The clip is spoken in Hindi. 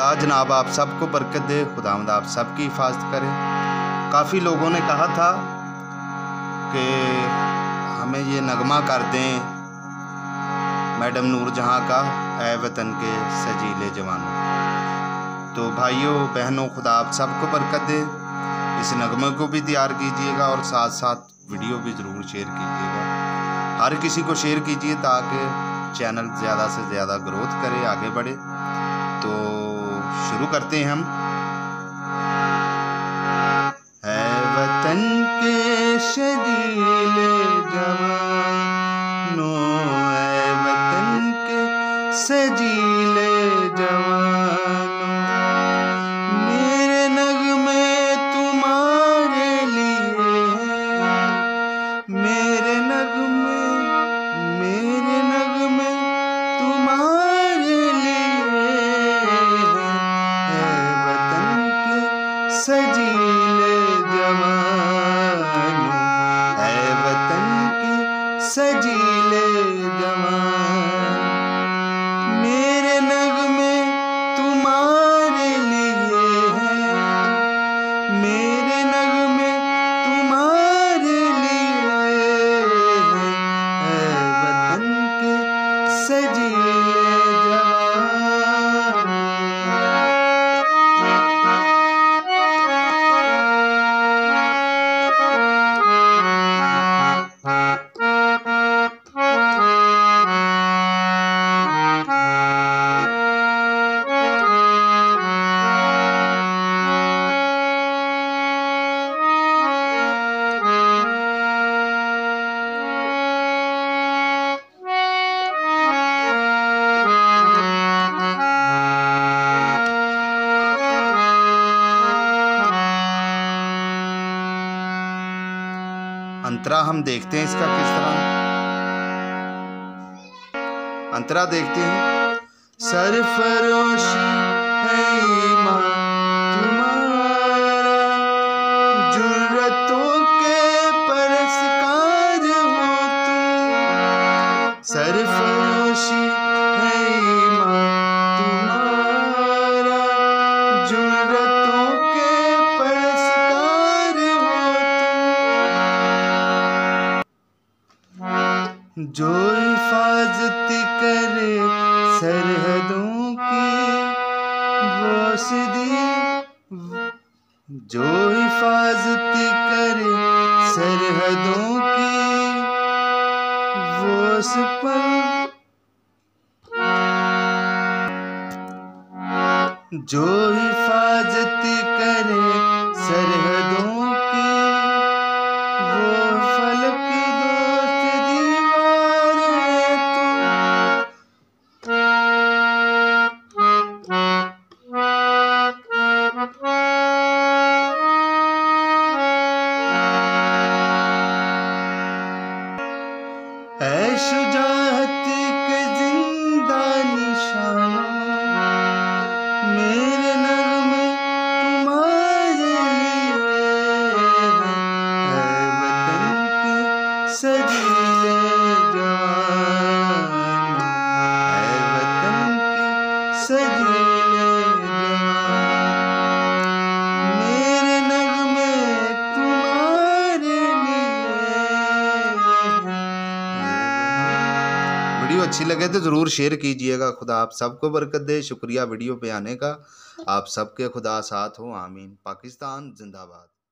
खुदा जनाब आप सबको बरकत दे, खुदावंद आप सबकी हिफाजत करे। काफ़ी लोगों ने कहा था कि हमें ये नगमा कर दें मैडम नूरजहां का, ऐ वतन के सजीले जवानों। तो भाइयों बहनों, खुदा आप सबको बरकत दे। इस नगमे को भी तैयार कीजिएगा और साथ साथ वीडियो भी ज़रूर शेयर कीजिएगा। हर किसी को शेयर कीजिए ताकि चैनल ज़्यादा से ज़्यादा ग्रोथ करे, आगे बढ़े। तो शुरू करते हैं हम। है वतन के सजीले जवानों, है वतन के सजीले जवानों, मेरे नगमे तुम्हारे लिए हैं, मेरे नगमे तुम्हारे लिए है वतन के सजीले जवानों, है वतन के सजीले जवान, मेरे नगमे तुम्हारे लिए हैं, मेरे नगमे तुम्हारे लिए है वतन के सजीले अंतरा हम देखते हैं इसका किस तरह। अंतरा देखते हैं। सरफरोशी है ईमान तुम्हारा, जुर्रतों के परस्कार हो तुम, सरफरोशी है ईमान तुम्हारा, जुर्रतों के परस्कार हो तुम, जो हिफाजत करे सरहदों की वो सिदी, जो हिफाजत करे सरहदों की वो सिपल, जो हिफाजत करे सरहदों की वो फलक दोस्त दीवार है तुम, ऐ शुजाअत के जिंदा निशानों, मेरे नगमे तुम्हारे लिए है वतन के सजीले जवानों, है वतन के सजीले जवान, मेरे नगमे तुम्हारे लिए। वीडियो अच्छी लगे तो ज़रूर शेयर कीजिएगा। खुदा आप सबको बरकत दे। शुक्रिया वीडियो पे आने का। आप सबके खुदा साथ हो। आमीन। पाकिस्तान जिंदाबाद।